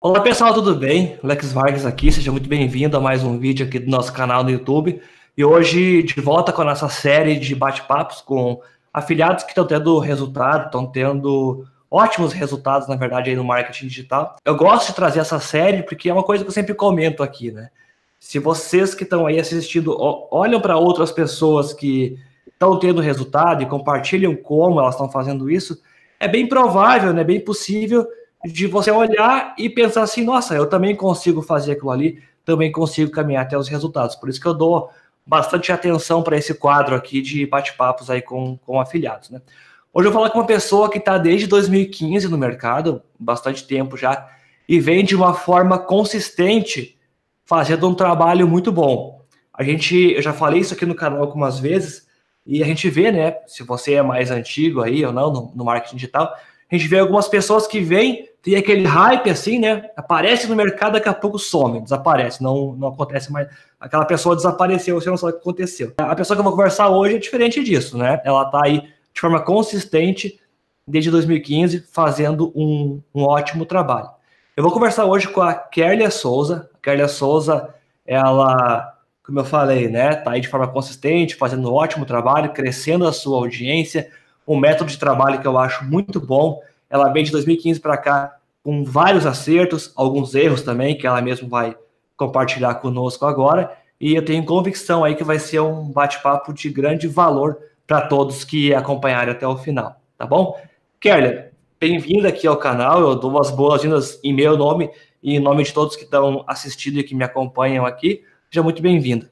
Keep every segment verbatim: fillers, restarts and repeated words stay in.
Olá pessoal, tudo bem? Alex Vargas aqui, seja muito bem-vindo a mais um vídeo aqui do nosso canal no YouTube. E hoje de volta com a nossa série de bate-papos com afiliados que estão tendo resultado, estão tendo ótimos resultados, na verdade, aí no marketing digital. Eu gosto de trazer essa série porque é uma coisa que eu sempre comento aqui, né? Se vocês que estão aí assistindo olham para outras pessoas que estão tendo resultado e compartilham como elas estão fazendo isso, é bem provável, né? Bem possível de você olhar e pensar assim, nossa, eu também consigo fazer aquilo ali, também consigo caminhar até os resultados. Por isso que eu dou bastante atenção para esse quadro aqui de bate-papos aí com, com afiliados, né? Hoje eu vou falar com uma pessoa que está desde dois mil e quinze no mercado, bastante tempo já, e vem de uma forma consistente fazendo um trabalho muito bom. A gente, eu já falei isso aqui no canal algumas vezes, e a gente vê, né, se você é mais antigo aí ou não, no, no marketing digital, a gente vê algumas pessoas que vêm, tem aquele hype assim, né? Aparece no mercado, daqui a pouco some, desaparece, não, não acontece mais. Aquela pessoa desapareceu, você não sabe o que aconteceu. A pessoa que eu vou conversar hoje é diferente disso, né? Ela tá aí de forma consistente desde dois mil e quinze, fazendo um, um ótimo trabalho. Eu vou conversar hoje com a Kerlia Souza. A Kerlia Souza, ela, como eu falei, né? Tá aí de forma consistente, fazendo um ótimo trabalho, crescendo a sua audiência, um método de trabalho que eu acho muito bom. Ela vem de dois mil e quinze para cá com vários acertos, alguns erros também, que ela mesma vai compartilhar conosco agora, e eu tenho convicção aí que vai ser um bate-papo de grande valor para todos que acompanharem até o final, tá bom? Kerlia, bem-vinda aqui ao canal, eu dou as boas-vindas em meu nome e em nome de todos que estão assistindo e que me acompanham aqui, seja muito bem-vinda.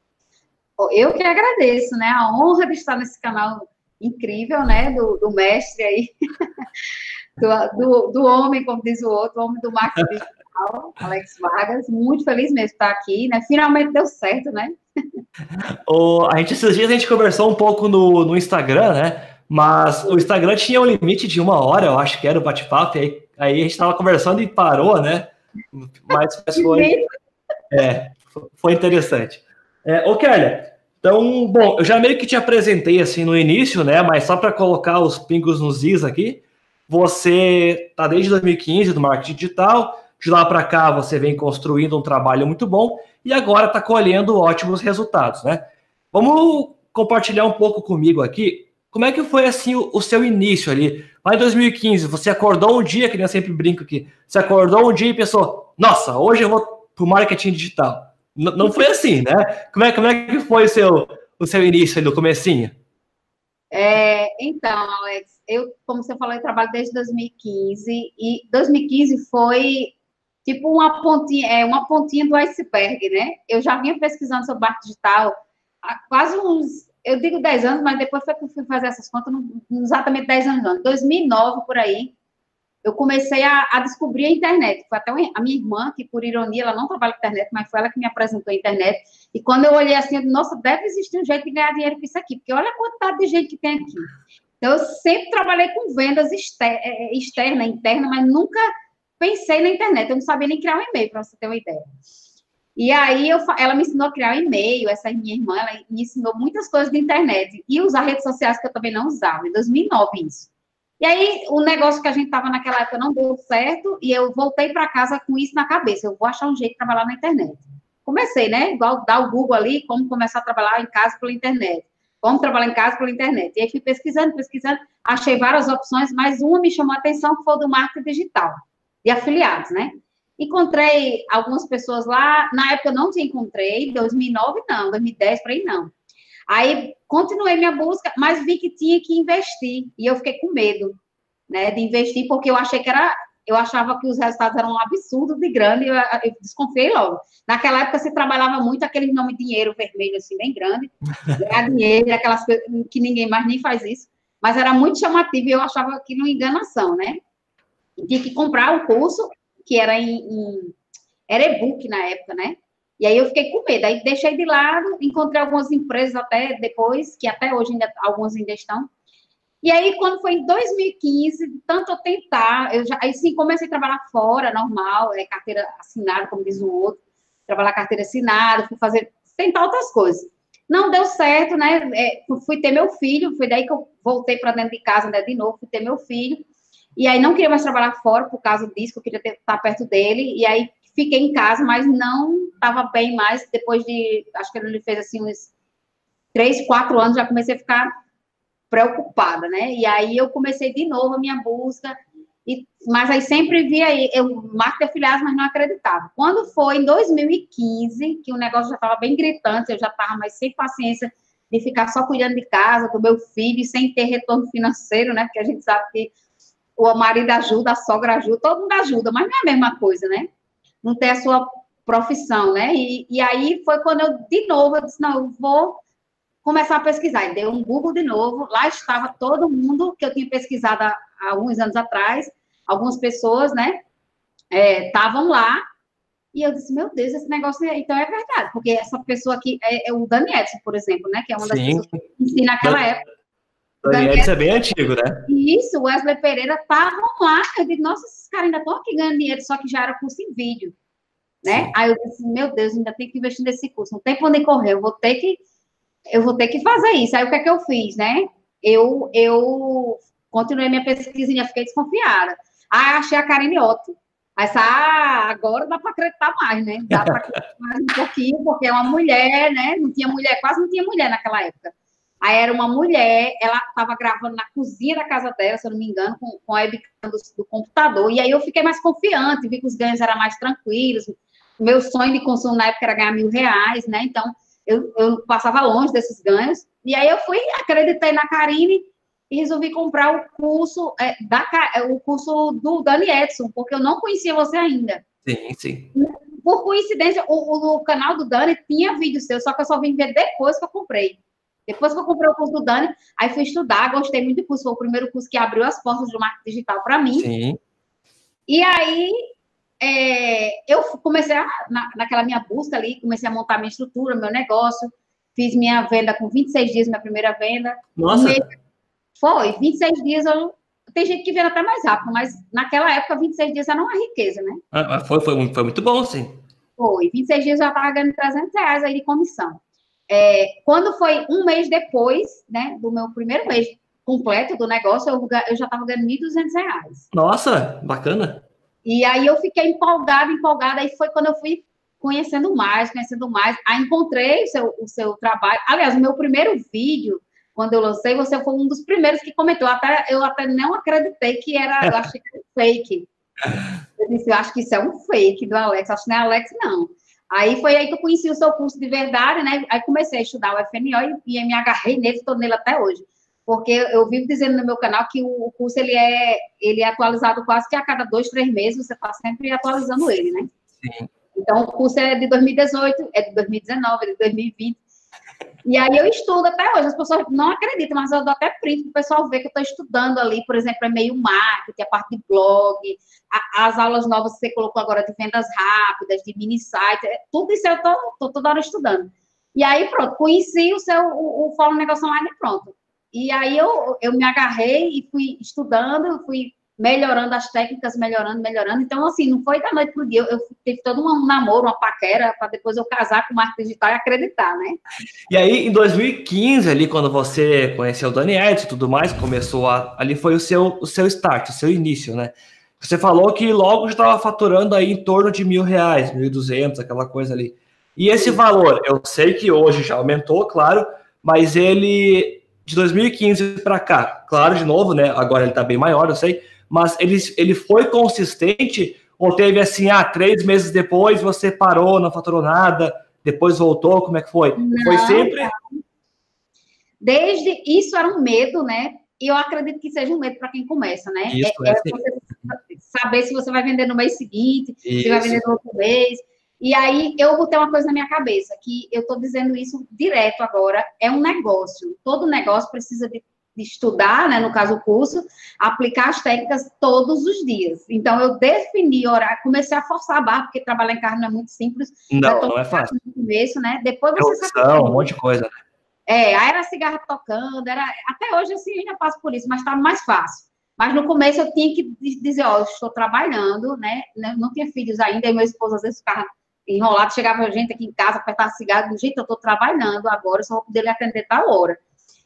Eu que agradeço, né, a honra de estar nesse canal incrível, né, do, do mestre aí, do, do, do homem, como diz o outro, o homem do marketing digital, Alex Vargas, muito feliz mesmo de estar aqui, né, finalmente deu certo, né. O, a gente, esses dias a gente conversou um pouco no, no Instagram, né, mas o Instagram tinha um limite de uma hora, eu acho que era o bate-papo, aí, aí a gente estava conversando e parou, né, mas, mas foi, é, foi interessante. É, ô, Kerlia, então, bom, eu já meio que te apresentei assim no início, né? Mas só para colocar os pingos nos is aqui, você tá desde dois mil e quinze no marketing digital, de lá para cá você vem construindo um trabalho muito bom e agora está colhendo ótimos resultados, né? Vamos compartilhar um pouco comigo aqui, como é que foi assim o, o seu início ali? Lá em dois mil e quinze, você acordou um dia, que nem eu sempre brinco aqui, você acordou um dia e pensou, nossa, hoje eu vou pro marketing digital. Não foi assim, né? Como é, como é que foi o seu, o seu início ali, no comecinho? É, então, Alex, eu, como você falou, eu trabalho desde dois mil e quinze, e dois mil e quinze foi tipo uma pontinha, é, uma pontinha do iceberg, né? Eu já vinha pesquisando sobre marketing digital há quase uns, eu digo dez anos, mas depois foi que eu fui fazer essas contas, não, não exatamente dez anos, não. dois mil e nove, por aí, eu comecei a, a descobrir a internet. Foi até a minha irmã, que por ironia, ela não trabalha com internet, mas foi ela que me apresentou a internet. E quando eu olhei assim, eu disse, nossa, deve existir um jeito de ganhar dinheiro com isso aqui, porque olha a quantidade de gente que tem aqui. Então, eu sempre trabalhei com vendas exter externa, interna, mas nunca pensei na internet. Eu não sabia nem criar um e-mail, para você ter uma ideia. E aí, eu, ela me ensinou a criar um e-mail, essa minha irmã, ela me ensinou muitas coisas de internet. E usar redes sociais que eu também não usava, em dois mil e nove isso. E aí, o negócio que a gente estava naquela época não deu certo, e eu voltei para casa com isso na cabeça. Eu vou achar um jeito de trabalhar na internet. Comecei, né? Igual dar o Google ali, como começar a trabalhar em casa pela internet. Como trabalhar em casa pela internet. E aí, fui pesquisando, pesquisando, achei várias opções, mas uma me chamou a atenção, que foi do marketing digital, de afiliados, né? Encontrei algumas pessoas lá, na época eu não te encontrei, dois mil e nove não, dois mil e dez, por aí não. Aí, continuei minha busca, mas vi que tinha que investir, e eu fiquei com medo, né, de investir, porque eu achei que era, eu achava que os resultados eram um absurdo de grande, eu, eu desconfiei logo. Naquela época, você trabalhava muito aquele nome dinheiro vermelho, assim, bem grande, ganhar dinheiro, aquelas coisas que ninguém mais nem faz isso, mas era muito chamativo, e eu achava aquilo uma enganação, né, e tinha que comprar o curso, que era em, em era e-book na época, né, e aí eu fiquei com medo, aí deixei de lado, encontrei algumas empresas até depois, que até hoje ainda, algumas ainda estão. E aí, quando foi em dois mil e quinze, tanto eu tentar, eu já, aí sim comecei a trabalhar fora, normal, é, carteira assinada, como diz o outro, trabalhar carteira assinada, fui fazer, tentar outras coisas. Não deu certo, né, é, fui ter meu filho, foi daí que eu voltei para dentro de casa, né, de novo, fui ter meu filho, E aí não queria mais trabalhar fora por causa disso, que eu queria ter, estar perto dele. E aí fiquei em casa, mas não estava bem mais. Depois de, acho que ele fez assim uns três, quatro anos, já comecei a ficar preocupada, né? E aí eu comecei de novo a minha busca. E, mas aí sempre via aí, eu marco de afiliados, mas não acreditava. Quando foi em dois mil e quinze, que o negócio já estava bem gritante, eu já estava mais sem paciência de ficar só cuidando de casa, do meu filho, sem ter retorno financeiro, né? Porque a gente sabe que o marido ajuda, a sogra ajuda, todo mundo ajuda, mas não é a mesma coisa, né? Não ter a sua profissão, né? E, e aí foi quando eu, de novo, eu disse, não, eu vou começar a pesquisar. E dei um Google de novo, lá estava todo mundo que eu tinha pesquisado há, há alguns anos atrás, algumas pessoas, né, estavam é, lá, e eu disse, meu Deus, esse negócio, é, então é verdade, porque essa pessoa aqui, é, é o Dani Edson, por exemplo, né, que é uma das Sim. pessoas que ensina naquela época. O Dani Edson é bem antigo, né? Isso, o Wesley Pereira estavam lá, eu disse, nossa, esses caras ainda estão aqui ganhando dinheiro, só que já era curso em vídeo, né? Sim. Aí eu disse, meu Deus, ainda tenho que investir nesse curso, não tem para onde correr, eu vou ter que, eu vou ter que fazer isso. Aí o que é que eu fiz, né? Eu, eu continuei minha pesquisinha, fiquei desconfiada. Ah, achei a Karine Otto. Aí, ah, agora dá para acreditar mais, né? Dá para acreditar mais um pouquinho, porque é uma mulher, né? Não tinha mulher, quase não tinha mulher naquela época. Aí era uma mulher, ela estava gravando na cozinha da casa dela, se eu não me engano, com, com a webcam do, do computador. E aí eu fiquei mais confiante, vi que os ganhos eram mais tranquilos. Meu sonho de consumo na época era ganhar mil reais, né? Então, eu, eu passava longe desses ganhos. E aí eu fui, acreditei na Karine, e resolvi comprar o curso, é, da, o curso do Dani Edson, porque eu não conhecia você ainda. Sim, sim. Por coincidência, o, o canal do Dani tinha vídeo seu, só que eu só vim ver depois que eu comprei. Depois que eu comprei o curso do Dani, aí fui estudar, gostei muito do curso, foi o primeiro curso que abriu as portas do marketing digital para mim. Sim. E aí, é, eu comecei a, na, naquela minha busca ali, comecei a montar minha estrutura, meu negócio, fiz minha venda com vinte e seis dias, minha primeira venda. Nossa! Mês, foi, vinte e seis dias, eu, tem gente que vende até mais rápido, mas naquela época, vinte e seis dias era uma riqueza, né? Ah, foi, foi, foi muito bom, sim. Foi, vinte e seis dias eu já estava ganhando trezentos reais aí de comissão. É, quando foi um mês depois, né, do meu primeiro mês completo do negócio, eu, eu já estava ganhando mil e duzentos reais. Nossa, bacana. E aí eu fiquei empolgada, empolgada, aí foi quando eu fui conhecendo mais, conhecendo mais, aí encontrei o seu, o seu trabalho. Aliás, o meu primeiro vídeo, quando eu lancei, você foi um dos primeiros que comentou. Até, eu até não acreditei que era, eu achei que era fake. Eu disse, eu acho que isso é um fake do Alex, acho que não é Alex, não. Aí foi aí que eu conheci o seu curso de verdade, né? Aí comecei a estudar o F N O e, e me agarrei nele, estou nele até hoje. Porque eu vivo dizendo no meu canal que o, o curso ele é, ele é atualizado quase que a cada dois, três meses, você está sempre atualizando ele, né? Sim. Então, o curso é de dois mil e dezoito, é de dois mil e dezenove, é de dois mil e vinte. E aí eu estudo até hoje. As pessoas não acreditam, mas eu dou até print para o pessoal ver que eu estou estudando ali, por exemplo, e-mail marketing, a parte de blog, a, as aulas novas que você colocou agora de vendas rápidas, de mini site, tudo isso eu estou toda hora estudando. E aí, pronto, conheci o seu o, o Fórum Negócio Online, pronto. E aí eu, eu me agarrei e fui estudando, fui melhorando as técnicas, melhorando, melhorando. Então, assim, não foi da noite para o dia. Eu, eu tive todo um namoro, uma paquera, para depois eu casar com o marketing digital e acreditar, né? E aí, em dois mil e quinze, ali, quando você conheceu o Dani Edson e tudo mais, começou a... Ali foi o seu, o seu start, o seu início, né? Você falou que logo já estava faturando aí em torno de mil reais, mil e duzentos, aquela coisa ali. E esse valor, eu sei que hoje já aumentou, claro, mas ele, de dois mil e quinze para cá, claro, de novo, né? Agora ele está bem maior, eu sei, mas ele, ele foi consistente ou teve assim, ah, três meses depois você parou, não faturou nada, depois voltou, como é que foi? Não, foi sempre... Desde, isso era um medo, né? E eu acredito que seja um medo para quem começa, né? Isso, é, é, é você saber se você vai vender no mês seguinte, isso. se vai vender no outro mês. E aí, eu botei uma coisa na minha cabeça, que eu estou dizendo isso direto agora, é um negócio. Todo negócio precisa de de estudar, né, no caso o curso, aplicar as técnicas todos os dias. Então, eu defini horário, comecei a forçar a barra, porque trabalhar em casa não é muito simples. Não, não é fácil. No começo, né? Depois você é sabe... um monte de coisa, né? É, aí era cigarro tocando, era... até hoje, assim, ainda passo por isso, mas estava mais fácil. Mas no começo eu tinha que dizer, ó, eu estou trabalhando, né? Não tinha filhos ainda, e meu esposo às vezes ficava enrolado, chegava gente aqui em casa, apertava cigarro, do jeito que eu estou trabalhando agora, eu só vou poder lhe atender tal hora.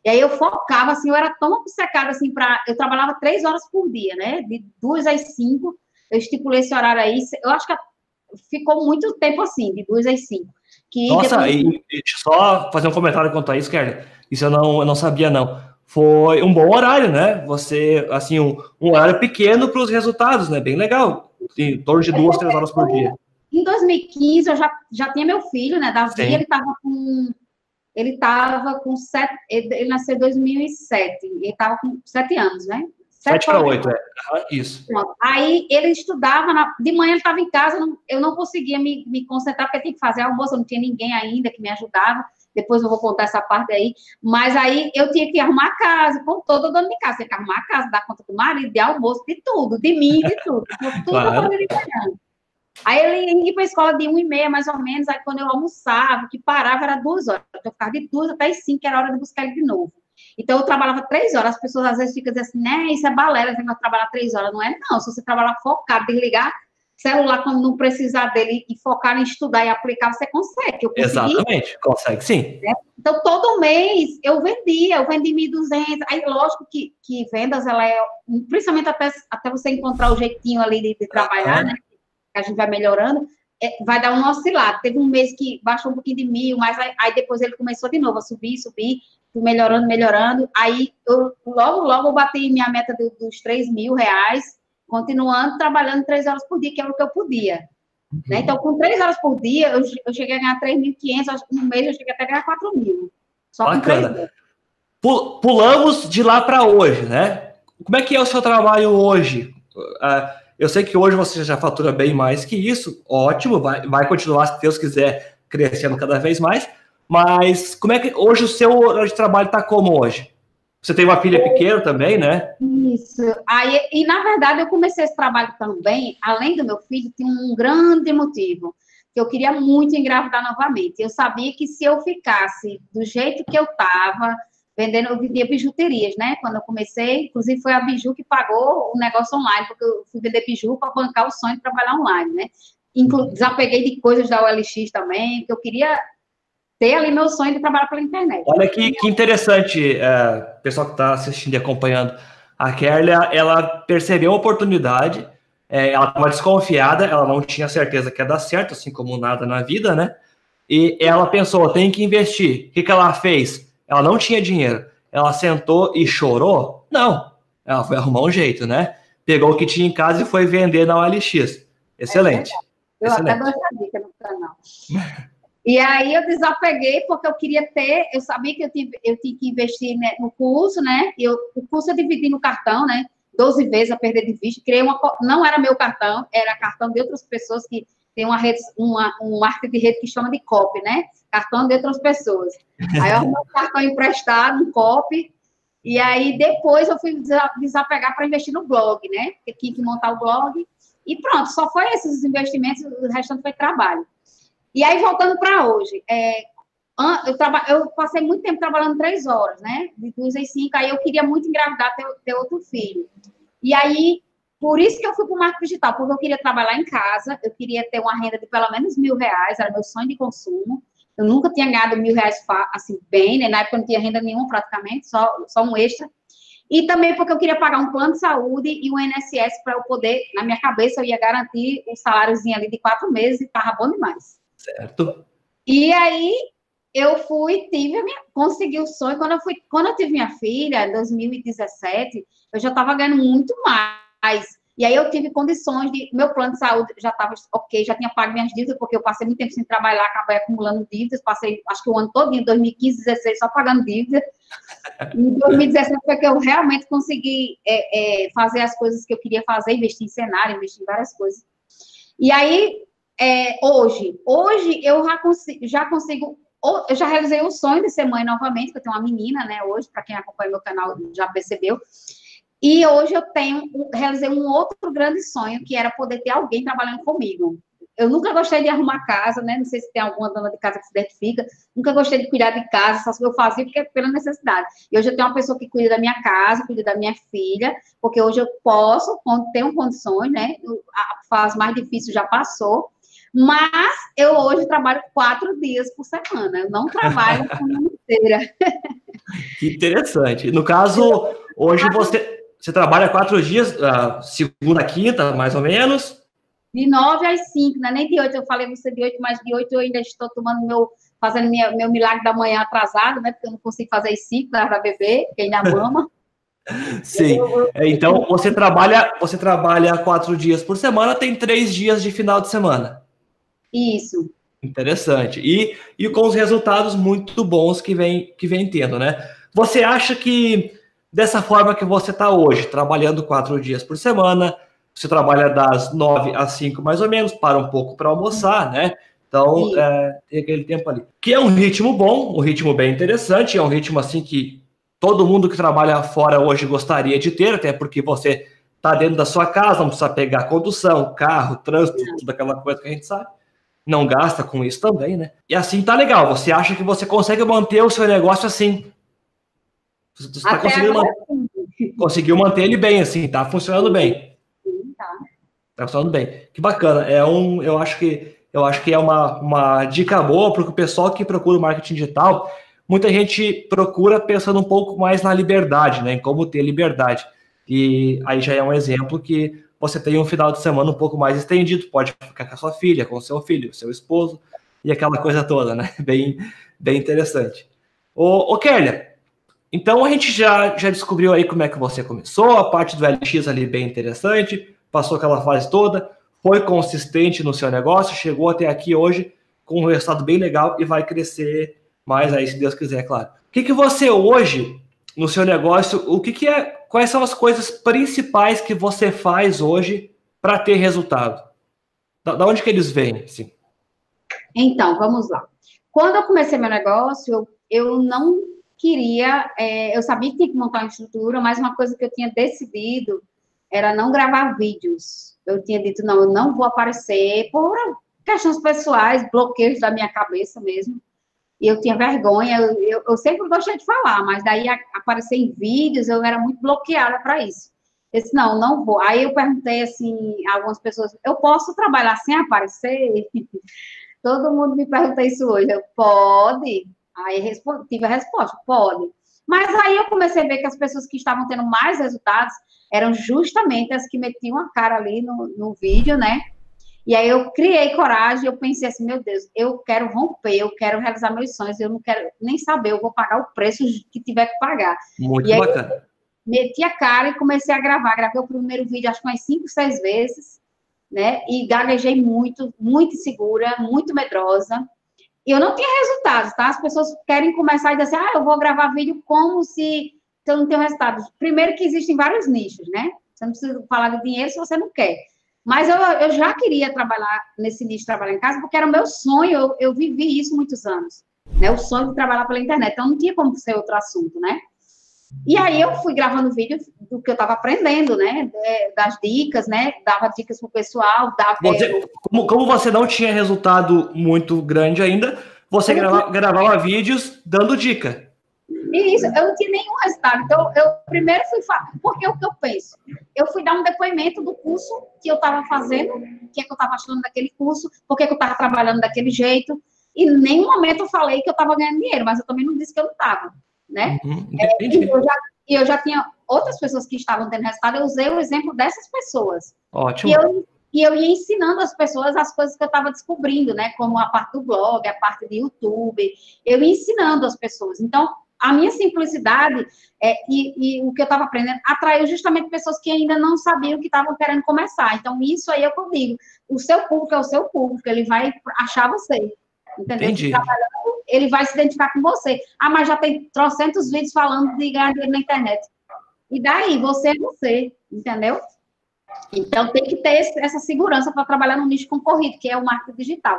E aí eu focava, assim, eu era tão obcecada, assim, para... Eu trabalhava três horas por dia, né? De duas às cinco, eu estipulei esse horário aí. Eu acho que ficou muito tempo assim, de duas às cinco. Que Nossa, depois... e, e só fazer um comentário quanto a isso, Kelly. Isso eu não, eu não sabia, não. Foi um bom horário, né? Você, assim, um, um horário pequeno para os resultados, né? Bem legal. Em torno de duas, três horas por dia. Em dois mil e quinze, eu já, já tinha meu filho, né? Davi, Sim. ele estava com... Ele estava com sete... Ele, ele nasceu em dois mil e sete. Ele estava com sete anos, né? Sete para oito, é. Uhum, isso. Pronto. Aí ele estudava, na... de manhã ele estava em casa, não... eu não conseguia me, me concentrar, porque eu tinha que fazer almoço, eu não tinha ninguém ainda que me ajudava. Depois eu vou contar essa parte aí. Mas aí eu tinha que arrumar a casa, com toda dona de casa. Tinha que arrumar a casa, dar conta do marido, de almoço, de tudo, de mim, de tudo. Tudo Claro. eu fazia. Aí ele ia para a escola de uma e meia, mais ou menos. Aí quando eu almoçava, que parava, era duas horas. Eu ficava de duas até as cinco, que era hora de buscar ele de novo. Então, eu trabalhava três horas. As pessoas às vezes ficam dizendo assim, né, isso é balela, você vai trabalhar três horas. Não é, não. Se você trabalhar focado, desligar celular quando não precisar dele e focar em estudar e aplicar, você consegue. Eu consegui. Exatamente, consegue sim. Né? Então, todo mês eu vendia, eu vendi mil e duzentos. Aí, lógico que, que vendas, ela é, principalmente até, até você encontrar o jeitinho ali de, de trabalhar, né? Que a gente vai melhorando, é, vai dar um oscilado. Teve um mês que baixou um pouquinho de mil, mas aí, aí depois ele começou de novo a subir, subir, melhorando, melhorando. Aí, eu, logo, logo eu bati minha meta do, dos três mil reais, continuando trabalhando três horas por dia, que era o que eu podia. Uhum. Né? Então, com três horas por dia, eu, eu cheguei a ganhar três mil e quinhentos, no mês eu cheguei até a ganhar quatro mil. Só com três horas. Pulamos de lá para hoje, né? Como é que é o seu trabalho hoje? Uh, eu sei que hoje você já fatura bem mais que isso, ótimo, vai, vai continuar, se Deus quiser, crescendo cada vez mais, mas como é que hoje o seu horário de trabalho está como hoje? Você tem uma filha pequena também, né? Isso. Aí, e, na verdade, eu comecei esse trabalho também, além do meu filho, tinha um grande motivo, que eu queria muito engravidar novamente. Eu sabia que se eu ficasse do jeito que eu estava, vendendo, eu vendia bijuterias, né? Quando eu comecei, inclusive foi a Biju que pagou o negócio online, porque eu fui vender biju para bancar o sonho de trabalhar online, né? Inclu desapeguei de coisas da O L X também, porque eu queria ter ali meu sonho de trabalhar pela internet. Olha que, que interessante, é, pessoal que está assistindo e acompanhando. A Kerlia, ela percebeu a oportunidade, é, ela estava desconfiada, ela não tinha certeza que ia dar certo, assim como nada na vida, né? E ela pensou, tem que investir. O que, que ela fez? Ela não tinha dinheiro. Ela sentou e chorou? Não. Ela foi arrumar um jeito, né? Pegou o que tinha em casa e foi vender na O L X. Excelente. É, eu Excelente. até dou essa dica no canal. E aí eu desapeguei porque eu queria ter, eu sabia que eu, tive, eu tinha que investir, né, no curso, né? Eu, o curso eu dividi no cartão, né? doze vezes a perder de vista. Criei uma, não era meu cartão, era cartão de outras pessoas que tem uma rede, uma, um marketing de rede que chama de copy, né? Cartão de outras pessoas. Aí eu arrumei um cartão emprestado, um copy, e aí depois eu fui desapegar para investir no blog, né? Porque tinha que montar o blog, e pronto, só foi esses os investimentos, o restante foi trabalho. E aí, voltando para hoje, é, eu, traba, eu passei muito tempo trabalhando três horas, né? De duas às cinco, aí eu queria muito engravidar, ter, ter outro filho. E aí, por isso que eu fui para o marketing digital, porque eu queria trabalhar em casa, eu queria ter uma renda de pelo menos mil reais, era meu sonho de consumo. Eu nunca tinha ganhado mil reais, assim, bem, né? Na época eu não tinha renda nenhuma, praticamente, só, só um extra. E também porque eu queria pagar um plano de saúde e um I N S S para eu poder, na minha cabeça, eu ia garantir um saláriozinho ali de quatro meses e estava bom demais. Certo. E aí, eu fui, tive a minha, consegui o sonho. Quando eu, fui, quando eu tive minha filha, em dois mil e dezessete, eu já estava ganhando muito mais. E aí, eu tive condições de... Meu plano de saúde já estava ok, já tinha pago minhas dívidas, porque eu passei muito tempo sem trabalhar, acabei acumulando dívidas, passei, acho que o ano todo, em dois mil e quinze, dezesseis, só pagando dívidas. Em dois mil e dezessete foi que eu realmente consegui é, é, fazer as coisas que eu queria fazer, investir em cenário, investir em várias coisas. E aí... É, hoje, hoje eu já consigo, já consigo, eu já realizei o sonho de ser mãe novamente, que eu tenho uma menina, né, hoje, para quem acompanha meu canal já percebeu, e hoje eu tenho, realizei um outro grande sonho, que era poder ter alguém trabalhando comigo. Eu nunca gostei de arrumar casa, né, não sei se tem alguma dona de casa que se identifica, nunca gostei de cuidar de casa, só que eu fazia porque é pela necessidade. E hoje eu tenho uma pessoa que cuida da minha casa, cuida da minha filha, porque hoje eu posso, tenho condições, né, a fase mais difícil já passou. Mas eu hoje trabalho quatro dias por semana. Eu não trabalho a semana inteira. Que interessante. No caso, hoje você, você trabalha quatro dias, uh, segunda, quinta, mais ou menos? De nove às cinco, não é nem de oito. Eu falei você de oito, mas de oito eu ainda estou tomando meu, fazendo minha, meu milagre da manhã atrasado, né? Porque eu não consigo fazer as cinco da bebê, que ainda mama. Sim. Então, você trabalha, você trabalha quatro dias por semana, tem três dias de final de semana. Isso. Interessante. E, e com os resultados muito bons que vem, que vem tendo, né? Você acha que dessa forma que você está hoje, trabalhando quatro dias por semana, você trabalha das nove às cinco mais ou menos, para um pouco para almoçar, né? Então, é, tem aquele tempo ali. Que é um ritmo bom, um ritmo bem interessante, é um ritmo assim que todo mundo que trabalha fora hoje gostaria de ter, até porque você está dentro da sua casa, não precisa pegar condução, carro, trânsito, tudo aquela coisa que a gente sabe. Não gasta com isso também, né? E assim tá legal. Você acha que você consegue manter o seu negócio assim? Você está conseguindo manter, conseguiu manter ele bem, assim, tá funcionando bem. Sim, tá. Tá funcionando bem. Que bacana. É um, eu acho que eu acho que é uma, uma dica boa para o pessoal que procura o marketing digital. Muita gente procura pensando um pouco mais na liberdade, né? Em como ter liberdade. E aí já é um exemplo que você tem um final de semana um pouco mais estendido, pode ficar com a sua filha, com o seu filho, seu esposo, e aquela coisa toda, né? Bem, bem interessante. Ô, ô Kélia, então a gente já, já descobriu aí como é que você começou, a parte do L X ali bem interessante, passou aquela fase toda, foi consistente no seu negócio, chegou até aqui hoje com um resultado bem legal e vai crescer mais aí, se Deus quiser, é claro. O que, que você hoje, no seu negócio, o que, que é, quais são as coisas principais que você faz hoje para ter resultado? Da, da onde que eles vêm, assim? Então, vamos lá. Quando eu comecei meu negócio, eu, eu não queria, é, eu sabia que tinha que montar uma estrutura, mas uma coisa que eu tinha decidido era não gravar vídeos. Eu tinha dito, não, eu não vou aparecer por questões pessoais, bloqueios da minha cabeça mesmo. E eu tinha vergonha, eu, eu, eu sempre gostei de falar, mas daí a, aparecer em vídeos, eu era muito bloqueada para isso. Eu disse, não, não vou. Aí eu perguntei, assim, a algumas pessoas, eu posso trabalhar sem aparecer? Todo mundo me pergunta isso hoje. Eu, pode. Aí respondi, tive a resposta, pode. Mas aí eu comecei a ver que as pessoas que estavam tendo mais resultados eram justamente as que metiam a cara ali no, no vídeo, né? E aí eu criei coragem, eu pensei assim, meu Deus, eu quero romper, eu quero realizar meus sonhos, eu não quero nem saber, eu vou pagar o preço que tiver que pagar. Muito e aí, bacana. Meti a cara e comecei a gravar. Gravei o primeiro vídeo, acho que umas cinco, seis vezes, né? E gaguejei muito, muito insegura, muito medrosa. E eu não tinha resultados, tá? As pessoas querem começar e dizer assim, ah, eu vou gravar vídeo como se eu não tenho resultados. Primeiro que existem vários nichos, né? Você não precisa falar de dinheiro se você não quer. Mas eu, eu já queria trabalhar nesse nicho de trabalhar em casa, porque era o meu sonho, eu, eu vivi isso muitos anos, né? O sonho de trabalhar pela internet. Então, não tinha como ser outro assunto, né? E aí eu fui gravando vídeo do que eu estava aprendendo, né? Das dicas, né? Dava dicas pro pessoal. Dava, você, é, como, como você não tinha resultado muito grande ainda, você grava, gravava vídeos dando dica. Isso, eu não tinha nenhum resultado. Então, eu primeiro fui... Porque o que eu penso? Eu fui dar um depoimento do curso que eu estava fazendo, o que é que eu estava achando daquele curso, por que eu estava trabalhando daquele jeito, e em nenhum momento eu falei que eu estava ganhando dinheiro, mas eu também não disse que eu não estava, né? Uhum, é, e, eu já, e eu já tinha outras pessoas que estavam tendo resultado, eu usei o exemplo dessas pessoas. Ótimo. E eu, e eu ia ensinando as pessoas as coisas que eu estava descobrindo, né? Como a parte do blog, a parte do YouTube, eu ia ensinando as pessoas. Então, a minha simplicidade é, e, e o que eu estava aprendendo atraiu justamente pessoas que ainda não sabiam que estavam querendo começar. Então, isso aí é o que eu digo. O seu público é o seu público, ele vai achar você. Entendeu? Entendi. Ele vai se identificar com você. Ah, mas já tem trocentos vídeos falando de ganhar dinheiro na internet. E daí? Você é você, entendeu? Então, tem que ter essa segurança para trabalhar no nicho concorrido, que é o marketing digital.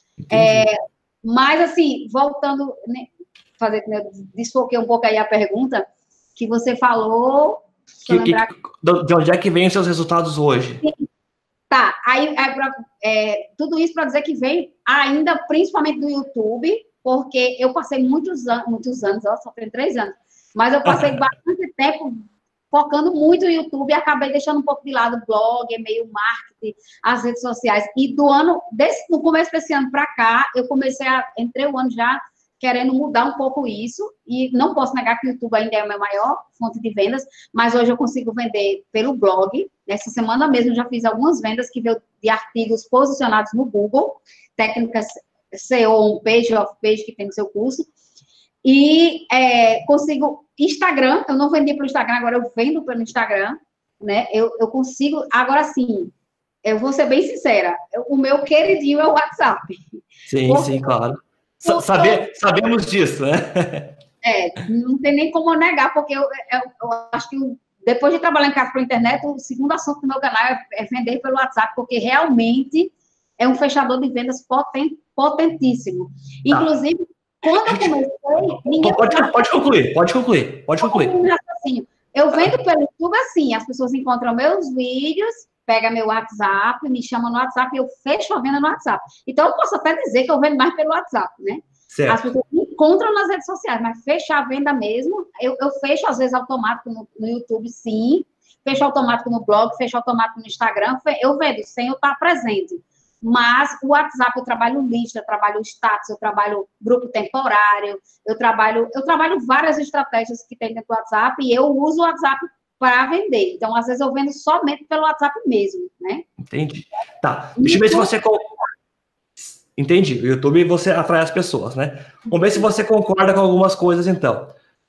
É, mas, assim, voltando... Né, fazer, né, desfoquei um pouco aí a pergunta que você falou. Que, lembrar... que, de onde é que vem os seus resultados hoje? Sim. Tá, aí é pra, é, tudo isso para dizer que vem ainda principalmente do YouTube, porque eu passei muitos anos, muitos anos, ó, só tenho três anos, mas eu passei bastante tempo focando muito no YouTube e acabei deixando um pouco de lado o blog, e-mail marketing, as redes sociais. E do ano, desse, no começo desse ano para cá, eu comecei a, entrei o ano já querendo mudar um pouco isso, e não posso negar que o YouTube ainda é a minha maior fonte de vendas, mas hoje eu consigo vender pelo blog. Nessa semana mesmo eu já fiz algumas vendas que veio de artigos posicionados no Google, técnicas S E O, page, off page, que tem no seu curso, e é, consigo Instagram, eu não vendi pelo Instagram, agora eu vendo pelo Instagram, né, eu, eu consigo, agora sim, eu vou ser bem sincera, o meu queridinho é o WhatsApp. Sim, porque, sim, claro. Saber, sabemos disso, né? É, não tem nem como eu negar, porque eu, eu, eu acho que depois de trabalhar em casa pela internet, o segundo assunto do meu canal é, é vender pelo WhatsApp, porque realmente é um fechador de vendas potent, potentíssimo. Tá. Inclusive, quando eu comecei... Ninguém pode, pode concluir, pode concluir, pode concluir. Eu vendo pelo YouTube assim, as pessoas encontram meus vídeos, pega meu WhatsApp, me chama no WhatsApp e eu fecho a venda no WhatsApp. Então, eu posso até dizer que eu vendo mais pelo WhatsApp, né? Certo. As pessoas me encontram nas redes sociais, mas fechar a venda mesmo, eu, eu fecho, às vezes, automático no, no YouTube, sim. Fecho automático no blog, fecho automático no Instagram. Eu vendo sem eu estar presente. Mas o WhatsApp, eu trabalho lista, eu trabalho status, eu trabalho grupo temporário, eu trabalho, eu trabalho várias estratégias que tem dentro do WhatsApp e eu uso o WhatsApp para vender. Então, às vezes, eu vendo somente pelo WhatsApp mesmo, né? Entendi. Tá, deixa eu ver se você... Entendi. O YouTube você atrai as pessoas, né? Vamos ver se você concorda com algumas coisas, então.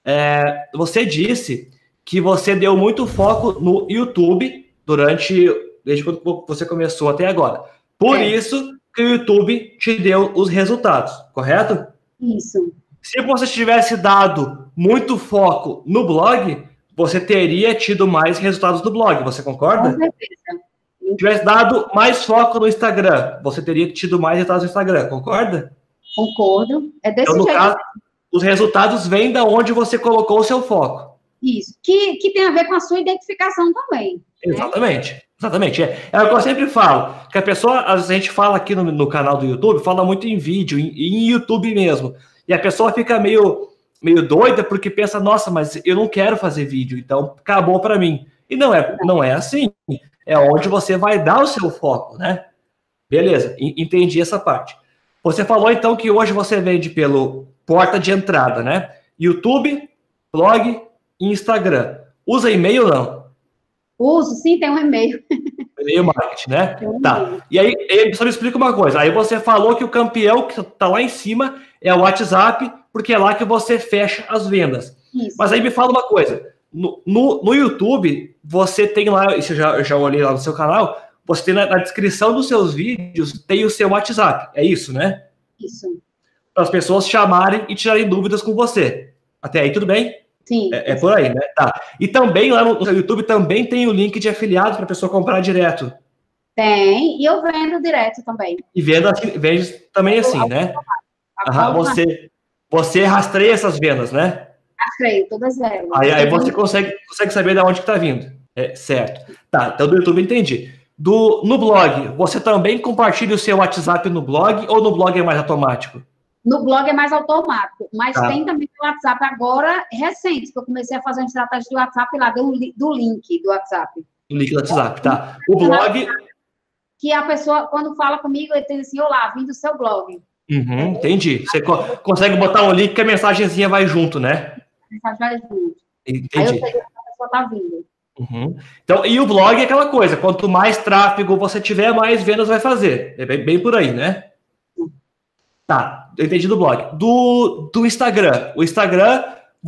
É, você disse que você deu muito foco no YouTube durante... Desde quando você começou até agora. Por é. isso que o YouTube te deu os resultados, correto? Isso. Se você tivesse dado muito foco no blog... você teria tido mais resultados no blog, você concorda? Com certeza. Se tivesse dado mais foco no Instagram, você teria tido mais resultados no Instagram, concorda? Concordo. É desse então, no jeito. Caso, os resultados vêm da onde você colocou o seu foco. Isso. Que, que tem a ver com a sua identificação também. Exatamente. Né? Exatamente. É, é o que eu sempre falo, que a pessoa, às vezes a gente fala aqui no, no canal do YouTube, fala muito em vídeo, em, em YouTube mesmo, e a pessoa fica meio... meio doida, porque pensa, nossa, mas eu não quero fazer vídeo, então acabou para mim. E não é, não é assim. É onde você vai dar o seu foco, né? Beleza, entendi essa parte. Você falou, então, que hoje você vende pelo porta de entrada, né? YouTube, blog e Instagram. Usa e-mail ou não? Uso, sim, tem um e-mail. E-mail marketing, né? Um tá. E-mail. E aí, aí, só me explica uma coisa. Aí você falou que o campeão que tá lá em cima é o WhatsApp, porque é lá que você fecha as vendas. Isso. Mas aí me fala uma coisa, no, no, no YouTube, você tem lá, isso eu já, eu já olhei lá no seu canal, você tem na, na descrição dos seus vídeos, tem o seu WhatsApp, é isso, né? Isso. Para as pessoas chamarem e tirarem dúvidas com você. Até aí, tudo bem? Sim. É, é por aí, né? Tá. E também lá no, no YouTube, também tem o link de afiliado para a pessoa comprar direto. Tem, e eu vendo direto também. E vendo assim, vende também assim, eu, né? Aham, você... Você rastreia essas vendas, né? Rastreio, todas elas. Aí, aí você consegue, consegue saber de onde que tá vindo. É, certo. Tá, então do YouTube entendi. Do, no blog, você também compartilha o seu WhatsApp no blog ou no blog é mais automático? No blog é mais automático, mas tá. tem também o WhatsApp agora recente, que eu comecei a fazer uma estratégia de WhatsApp lá, do, do link do WhatsApp. O link do WhatsApp, tá. O blog... Que a pessoa, quando fala comigo, ele tem assim, olá, vim do seu blog. Uhum, entendi. Você co consegue botar um link que a mensagenzinha vai junto, né? A mensagem vai junto. Entendi. Aí eu sei que a pessoa tá vindo. Uhum. Então, e o blog é aquela coisa, quanto mais tráfego você tiver, mais vendas vai fazer. É bem, bem por aí, né? Sim. Tá, eu entendi do blog. Do, do Instagram. O Instagram,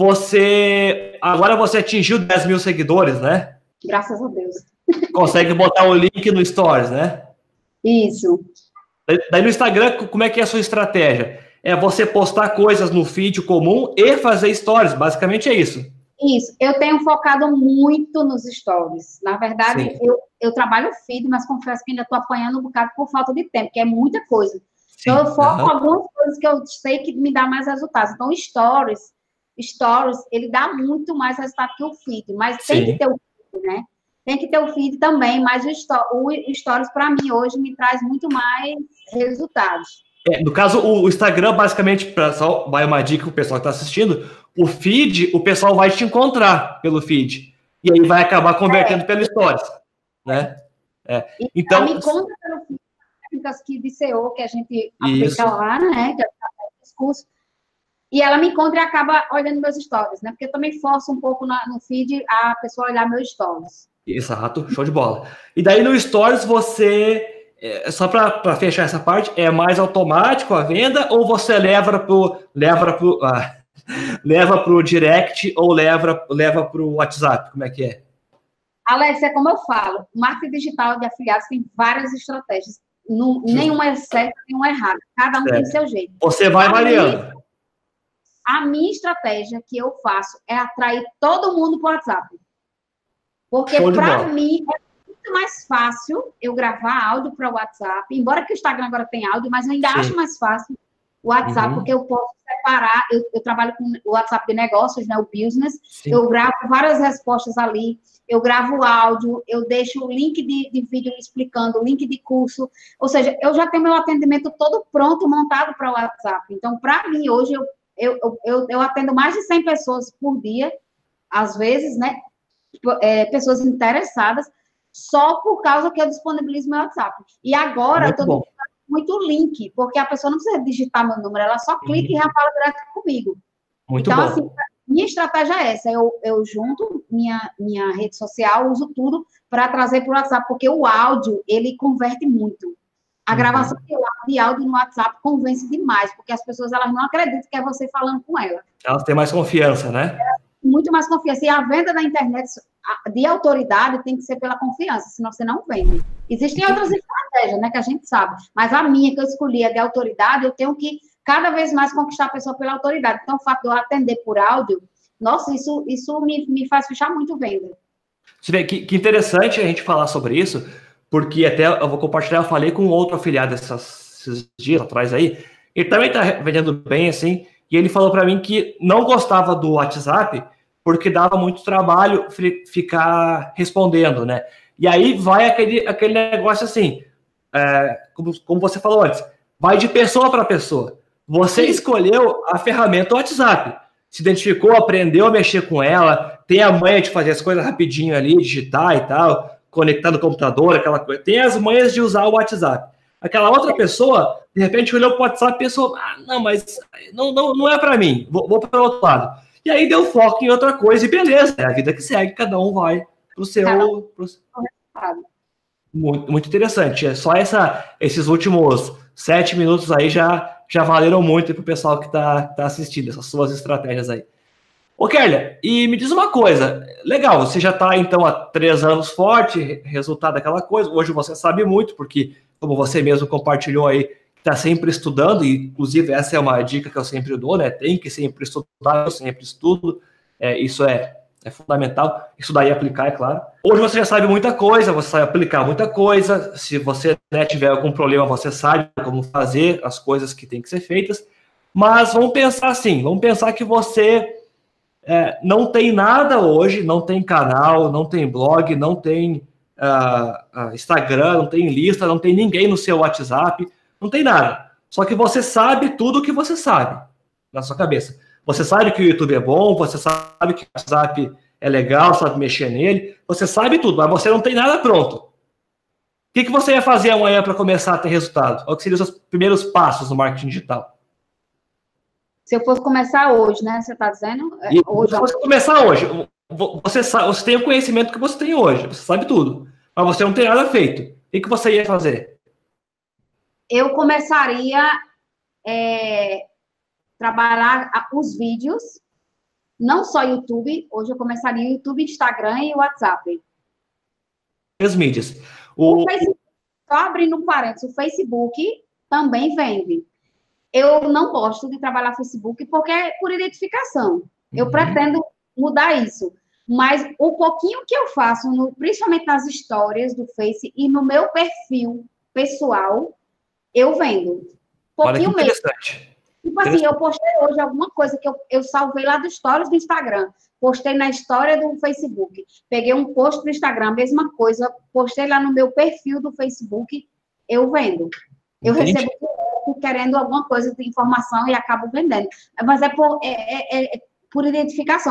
você... Agora você atingiu dez mil seguidores, né? Graças a Deus. Consegue botar o link no Stories, né? Isso. Daí no Instagram, como é que é a sua estratégia? É você postar coisas no feed comum e fazer stories, basicamente é isso. Isso, eu tenho focado muito nos stories. Na verdade, eu, eu trabalho feed, mas confesso que ainda estou apanhando um bocado por falta de tempo, que é muita coisa. Sim. Então, eu foco uhum. algumas coisas que eu sei que me dá mais resultados. Então, stories, stories, ele dá muito mais resultado que o feed, mas Sim. tem que ter o feed, né? Tem que ter o feed também, mas o, o stories, para mim, hoje, me traz muito mais resultados. É, no caso, o Instagram, basicamente, pra, só vai uma dica para o pessoal que está assistindo, o feed, o pessoal vai te encontrar pelo feed. e aí vai acabar convertendo é. pelo Stories, né? É. E então, me conta pelo técnicas que de S E O que a gente isso. aplica lá, né? Que é o discurso. E ela me encontra e acaba olhando meus stories, né? Porque eu também forço um pouco na, no feed a pessoa olhar meus stories. Exato, show de bola. E daí no stories você, é, só para fechar essa parte, é mais automático a venda ou você leva pro leva pro ah, leva pro direct ou leva leva pro WhatsApp? Como é que é? Alex, é como eu falo, marketing digital de afiliados tem várias estratégias. Não, nenhuma é certa, nenhuma é errada. Cada um certo. Tem seu jeito. Você vai a variando. Minha, a minha estratégia que eu faço é atrair todo mundo para o WhatsApp. Porque, para mim, é muito mais fácil eu gravar áudio para o WhatsApp, embora que o Instagram agora tenha áudio, mas eu ainda Sim. acho mais fácil o WhatsApp, uhum. porque eu posso separar, eu, eu trabalho com o WhatsApp de negócios, né, o business, Sim. eu gravo várias respostas ali, eu gravo áudio, eu deixo o link de, de vídeo explicando, o link de curso, ou seja, eu já tenho meu atendimento todo pronto, montado para o WhatsApp. Então, para mim, hoje, eu, eu, eu, eu atendo mais de cem pessoas por dia, às vezes, né, é, pessoas interessadas, só por causa que eu disponibilizo meu WhatsApp. E agora, Muito eu estou muito link, porque a pessoa não precisa digitar meu número, ela só clica uhum. e já fala direto comigo. Muito então, bom. assim, minha estratégia é essa, eu, eu junto minha, minha rede social, uso tudo para trazer para o WhatsApp, porque o áudio, ele converte muito. A uhum. gravação de áudio no WhatsApp convence demais, porque as pessoas, elas não acreditam que é você falando com ela. Elas têm mais confiança, né? É, muito mais confiança. E a venda da internet de autoridade tem que ser pela confiança, senão você não vende. Existem então, outras estratégias, né, que a gente sabe, mas a minha que eu escolhi é de autoridade, eu tenho que cada vez mais conquistar a pessoa pela autoridade. Então, o fato de eu atender por áudio, nossa, isso, isso me, me faz fechar muito venda. Você vê que, que interessante a gente falar sobre isso, porque até eu vou compartilhar, eu falei com outro afiliado essas, esses dias atrás aí, ele também está vendendo bem, assim, e ele falou para mim que não gostava do WhatsApp, porque dava muito trabalho ficar respondendo, né? E aí vai aquele, aquele negócio assim, é, como, como você falou antes, vai de pessoa para pessoa. Você Sim. escolheu a ferramenta WhatsApp, se identificou, aprendeu a mexer com ela, tem a manha de fazer as coisas rapidinho ali, digitar e tal, conectar no computador, aquela coisa. Tem as manhas de usar o WhatsApp. Aquela outra pessoa, de repente, olhou para o WhatsApp e pensou, ah, não, mas não, não, não é para mim, vou, vou para o outro lado. E aí deu foco em outra coisa e beleza, é a vida que segue, cada um vai para o seu... Pro... Muito, muito interessante. É só essa, esses últimos sete minutos aí já, já valeram muito para o pessoal que está tá assistindo, essas suas estratégias aí. Ô, Kerlia, e me diz uma coisa, legal, você já está, então, há três anos forte, resultado daquela coisa, hoje você sabe muito, porque, como você mesmo compartilhou aí, está sempre estudando, e inclusive essa é uma dica que eu sempre dou, né? Tem que sempre estudar, eu sempre estudo, é, isso é, é fundamental, estudar e aplicar, é claro. Hoje você já sabe muita coisa, você sabe aplicar muita coisa, se você, né, tiver algum problema, você sabe como fazer as coisas que tem que ser feitas, mas vamos pensar assim, vamos pensar que você é, não tem nada hoje, não tem canal, não tem blog, não tem uh, uh, Instagram, não tem lista, não tem ninguém no seu WhatsApp, não tem nada. Só que você sabe tudo o que você sabe na sua cabeça. Você sabe que o YouTube é bom, você sabe que o WhatsApp é legal, sabe mexer nele, você sabe tudo, mas você não tem nada pronto. O que, que você ia fazer amanhã para começar a ter resultado? Qual que seriam os seus primeiros passos no marketing digital? Se eu fosse começar hoje, né? Você está dizendo? E hoje, se você começar hoje, você, sabe, você tem o conhecimento que você tem hoje, você sabe tudo, mas você não tem nada feito. O que, que você ia fazer? Eu começaria a é, trabalhar os vídeos, não só YouTube, hoje eu começaria YouTube, Instagram e WhatsApp. As mídias. O, o Facebook, só abrindo um parênteses, o Facebook também vende. Eu não gosto de trabalhar Facebook porque é por identificação. Eu uhum. pretendo mudar isso. Mas o pouquinho que eu faço, no, principalmente nas histórias do Face e no meu perfil pessoal, eu vendo. Pouquinho Olha que interessante. mesmo. Tipo assim, eu postei hoje alguma coisa que eu, eu salvei lá do Stories do Instagram. Postei na história do Facebook. Peguei um post do Instagram, mesma coisa. Postei lá no meu perfil do Facebook, eu vendo. Eu Entendi. recebo querendo alguma coisa de informação e acabo vendendo. Mas é por, é, é, é por identificação.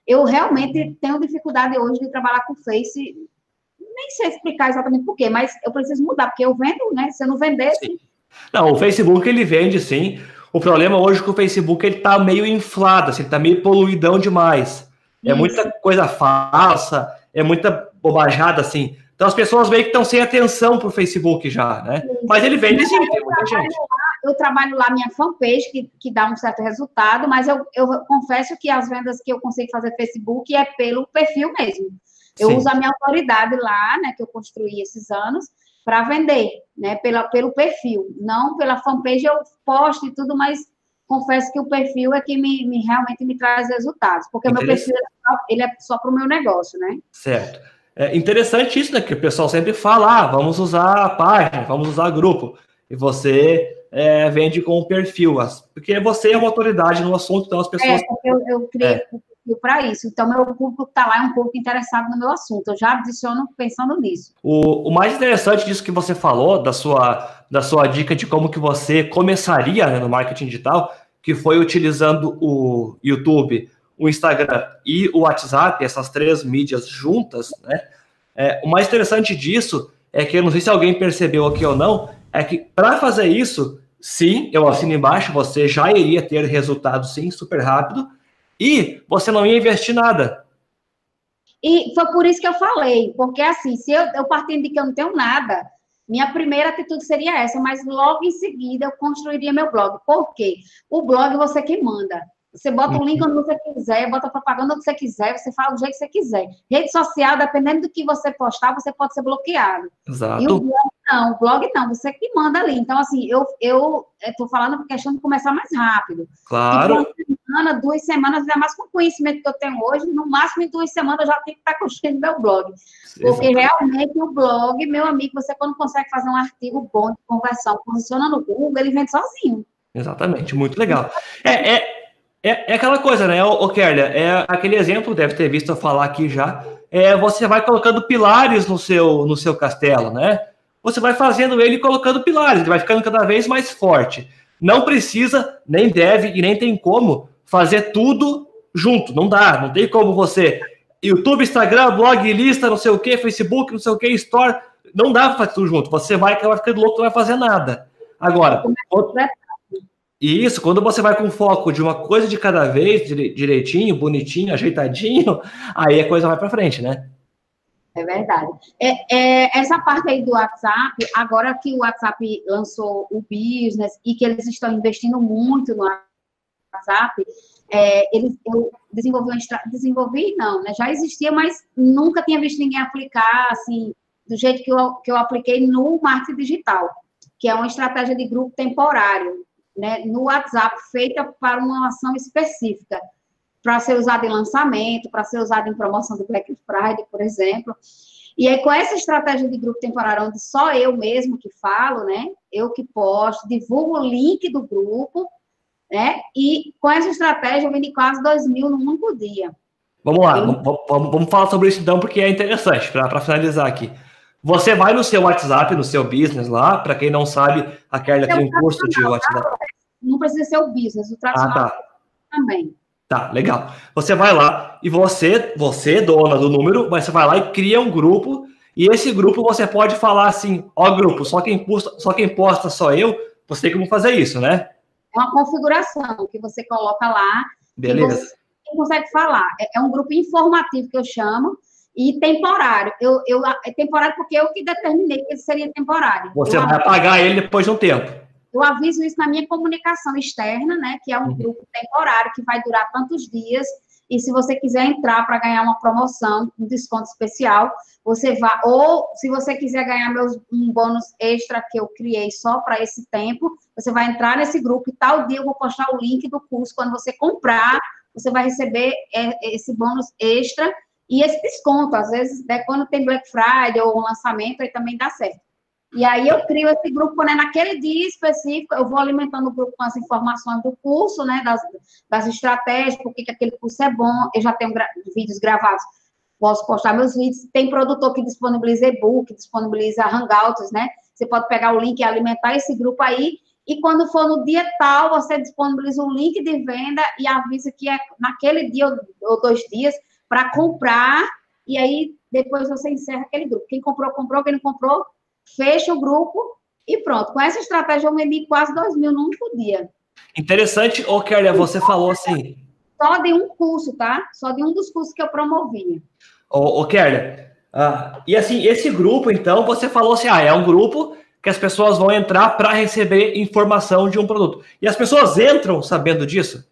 eu realmente tenho dificuldade hoje de trabalhar com o Face, nem sei explicar exatamente por quê, mas eu preciso mudar, porque eu vendo, né? Se eu não vendesse... Sim. Não, o Facebook, ele vende, sim. O problema hoje é que o Facebook, ele tá meio inflado, assim, ele tá meio poluidão demais. É Isso. muita coisa falsa, é muita bobajada, assim. Então as pessoas meio que estão sem atenção pro Facebook já, né? Isso. Mas ele vende sim, tem eu, muita trabalho gente. lá, eu trabalho lá minha fanpage, que, que dá um certo resultado, mas eu, eu confesso que as vendas que eu consigo fazer no Facebook é pelo perfil mesmo. Eu Sim. uso a minha autoridade lá, né, que eu construí esses anos, para vender, né, pela, pelo perfil. Não pela fanpage, eu posto e tudo, mas confesso que o perfil é que me, me realmente me traz resultados, porque o meu perfil ele é só para o meu negócio, né? Certo. É interessante isso, né? Que o pessoal sempre fala, ah, vamos usar a página, vamos usar grupo. E você é, vende com o perfil, porque você é uma autoridade no assunto, então as pessoas... É, porque eu, eu criei é. o perfil para isso. Então, meu público que está lá é um público interessado no meu assunto. Eu já adiciono pensando nisso. O, o mais interessante disso que você falou, da sua, da sua dica de como que você começaria, né, no marketing digital, que foi utilizando o YouTube, o Instagram e o WhatsApp, essas três mídias juntas, né? É, o mais interessante disso é que, eu não sei se alguém percebeu aqui ou não, é que para fazer isso, sim, eu assino embaixo, você já iria ter resultado, sim, super rápido, e você não ia investir nada. E foi por isso que eu falei, porque assim, se eu, eu partindo de que eu não tenho nada, minha primeira atitude seria essa, mas logo em seguida eu construiria meu blog. Por quê? O blog você que manda. Você bota o link onde você quiser, bota a propaganda onde você quiser, você fala do jeito que você quiser. Rede social, dependendo do que você postar, você pode ser bloqueado. Exato. E o blog não, o blog não, você que manda ali. Então, assim, eu eu estou falando por questão de começar mais rápido. Claro. Tipo, uma semana, duas semanas, ainda mais com o conhecimento que eu tenho hoje, no máximo em duas semanas eu já tenho que estar construindo meu blog. Porque Exatamente. realmente o blog, meu amigo, você quando consegue fazer um artigo bom de conversão, posiciona no Google, ele vende sozinho. Exatamente, muito legal. É, é, é, é aquela coisa, né, ô, ô Kerlia, é aquele exemplo, deve ter visto eu falar aqui já, é, você vai colocando pilares no seu, no seu castelo, né? Você vai fazendo ele colocando pilares, ele vai ficando cada vez mais forte. Não precisa, nem deve e nem tem como fazer tudo junto, não dá, não tem como você... YouTube, Instagram, blog, lista, não sei o que, Facebook, não sei o que, Store, não dá para fazer tudo junto. Você vai acabar ficando louco, não vai fazer nada. Agora, e isso, quando você vai com foco de uma coisa de cada vez, direitinho, bonitinho, ajeitadinho, aí a coisa vai para frente, né? É verdade. É, é, essa parte aí do WhatsApp, agora que o WhatsApp lançou o Business e que eles estão investindo muito no WhatsApp, é, eles, eu desenvolvi, uma, desenvolvi não, né? Já existia, mas nunca tinha visto ninguém aplicar, assim, do jeito que eu, que eu apliquei no marketing digital, que é uma estratégia de grupo temporário, né? No WhatsApp, feita para uma ação específica, para ser usado em lançamento, para ser usado em promoção do Black Friday, por exemplo. E aí, com essa estratégia de grupo temporário, onde só eu mesmo que falo, né? Eu que posto, divulgo o link do grupo, né? E com essa estratégia, eu vendi quase dois mil num único dia. Vamos lá, eu... vamos, vamos, vamos falar sobre isso então, porque é interessante, para finalizar aqui. Você vai no seu WhatsApp, no seu business lá, para quem não sabe, a Kerlia tem um curso de WhatsApp. Não precisa ser o business, o tradicional ah, tá. também. Tá, legal. Você vai lá e você, você, dona do número, mas você vai lá e cria um grupo, e esse grupo você pode falar assim, ó grupo, só quem posta, só quem posta sou eu, você tem como fazer isso, né? É uma configuração que você coloca lá. Beleza. Você consegue falar. É, é um grupo informativo que eu chamo, e temporário. Eu, eu, é temporário porque eu que determinei que ele seria temporário. Você eu vai aviso, apagar ele depois de um tempo. Eu aviso isso na minha comunicação externa, né? Que é um uhum. grupo temporário que vai durar tantos dias. E se você quiser entrar para ganhar uma promoção, um desconto especial, você vai. Ou se você quiser ganhar meus, um bônus extra que eu criei só para esse tempo, você vai entrar nesse grupo e tal dia eu vou postar o link do curso. Quando você comprar, você vai receber esse bônus extra e esse desconto. Às vezes, né, quando tem Black Friday ou um lançamento, aí também dá certo. E aí eu crio esse grupo, né, naquele dia específico, eu vou alimentando o grupo com as informações do curso, né, das, das estratégias, por que aquele curso é bom, eu já tenho gra vídeos gravados, posso postar meus vídeos, tem produtor que disponibiliza e-book, disponibiliza hangouts, né, você pode pegar o link e alimentar esse grupo aí, e quando for no dia tal, você disponibiliza um link de venda e avisa que é naquele dia ou dois dias, para comprar, e aí depois você encerra aquele grupo. Quem comprou, comprou, quem não comprou, fecha o grupo e pronto. Com essa estratégia eu vendi quase dois mil num único dia. Interessante, ô Kerlia, você falou assim... Só de um curso, tá? Só de um dos cursos que eu promovia. Ô, ô Kerlia, ah, e assim, esse grupo, então, você falou assim, ah, é um grupo que as pessoas vão entrar para receber informação de um produto. E as pessoas entram sabendo disso?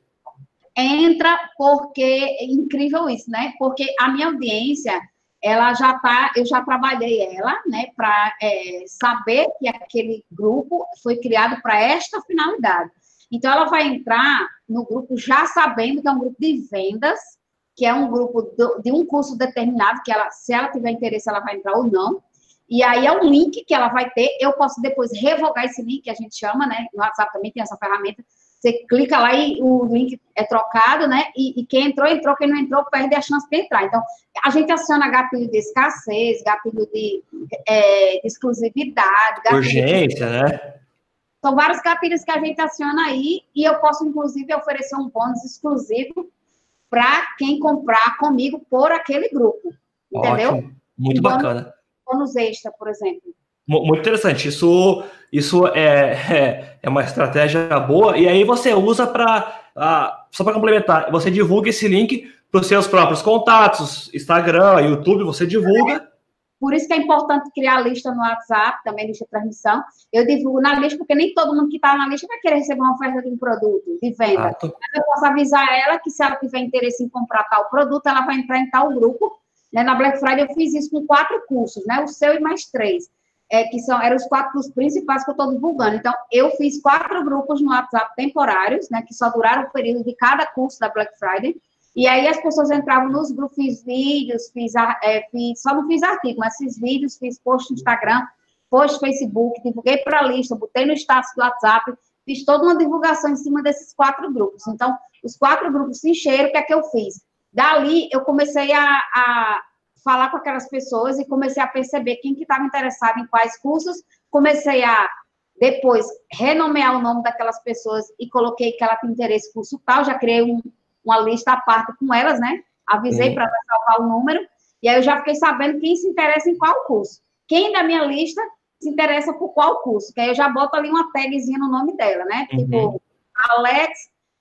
Entra porque é incrível isso, né? Porque a minha audiência, ela já tá, eu já trabalhei ela, né, para é, saber que aquele grupo foi criado para esta finalidade. Então, ela vai entrar no grupo já sabendo que é um grupo de vendas, que é um grupo do, de um curso determinado, que ela, se ela tiver interesse, ela vai entrar ou não. E aí é um link que ela vai ter, eu posso depois revogar esse link, que a gente chama, né? No WhatsApp também tem essa ferramenta. Você clica lá e o link é trocado, né? E, e quem entrou, entrou, quem não entrou, perde a chance de entrar. Então, a gente aciona gatilho de escassez, gatilho de, é, de exclusividade. Urgência, de... né? São vários gatilhos que a gente aciona aí, e eu posso, inclusive, oferecer um bônus exclusivo para quem comprar comigo por aquele grupo. Entendeu? Ótimo. Muito um bacana. Bônus, bônus extra, por exemplo. Muito interessante. Isso, isso é, é, é uma estratégia boa. E aí você usa para... Uh, só para complementar, você divulga esse link para os seus próprios contatos, Instagram, YouTube, você divulga. Por isso que é importante criar lista no WhatsApp, também lista de transmissão. Eu divulgo na lista, porque nem todo mundo que está na lista vai querer receber uma oferta de um produto, de venda. Ah, tô... Mas eu posso avisar ela que se ela tiver interesse em comprar tal produto, ela vai entrar em tal grupo. Né? Na Black Friday eu fiz isso com quatro cursos, né? O seu e mais três. É, que são, eram os quatro cursos principais que eu estou divulgando. Então, eu fiz quatro grupos no WhatsApp temporários, né? Que só duraram o período de cada curso da Black Friday. E aí as pessoas entravam nos grupos, fiz vídeos, fiz, é, fiz, só não fiz artigo, mas fiz vídeos, fiz post no Instagram, post no Facebook, divulguei para a lista, botei no status do WhatsApp, fiz toda uma divulgação em cima desses quatro grupos. Então, os quatro grupos se encheram, o que é que eu fiz? Dali, eu comecei a, a falar com aquelas pessoas e comecei a perceber quem que estava interessado em quais cursos, comecei a, depois, renomear o nome daquelas pessoas e coloquei que ela tem interesse em curso tal, já criei um uma lista à parte com elas, né? Avisei para salvar o número, e aí eu já fiquei sabendo quem se interessa em qual curso. Quem da minha lista se interessa por qual curso, que aí eu já boto ali uma tagzinha no nome dela, né? Uhum. Tipo, Alex,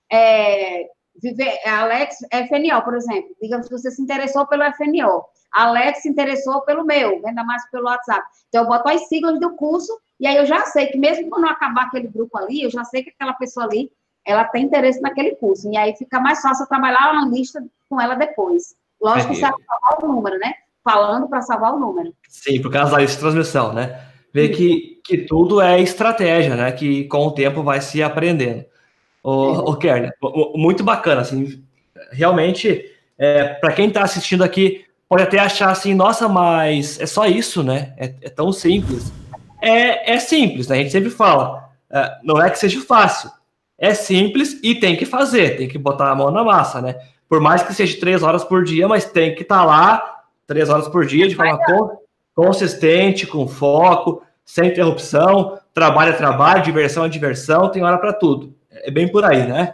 é, vive, Alex F N O, por exemplo. Digamos que você se interessou pelo F N O. Alex se interessou pelo meu, ainda mais pelo WhatsApp. Então, eu boto as siglas do curso, e aí eu já sei que mesmo quando acabar aquele grupo ali, eu já sei que aquela pessoa ali ela tem interesse naquele curso, e aí fica mais fácil trabalhar uma lista com ela depois. Lógico, é. Salvar o número, né? Falando para salvar o número. Sim, por causa da lista de transmissão, né? Ver que, que tudo é estratégia, né? Que com o tempo vai se aprendendo. Ô, ô Kerlia, muito bacana, assim, realmente, é, para quem está assistindo aqui, pode até achar assim, nossa, mas é só isso, né? É, é tão simples. É, é simples, né? A gente sempre fala, é, não é que seja fácil. É simples e tem que fazer, tem que botar a mão na massa, né? Por mais que seja três horas por dia, mas tem que estar tá lá três horas por dia de forma consistente, com foco, sem interrupção, trabalho é trabalho, diversão é diversão, tem hora para tudo. É bem por aí, né?